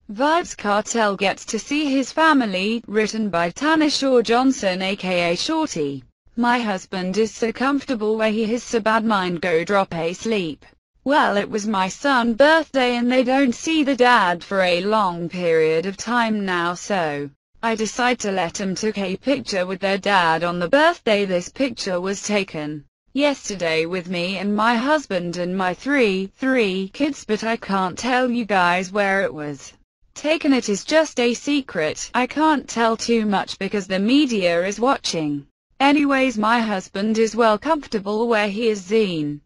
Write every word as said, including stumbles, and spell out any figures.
Vybz Kartel gets to see his family, written by Tanner Shaw Johnson aka Shorty. My husband is so comfortable where he is so bad mind go drop a sleep. Well, it was my son's birthday and they don't see the dad for a long period of time now, so I decide to let them take a picture with their dad on the birthday. This picture was taken yesterday with me and my husband and my three, three kids, but I can't tell you guys where it was taken. It is just a secret. I can't tell too much because the media is watching. Anyways, my husband is well comfortable where he is. Zine.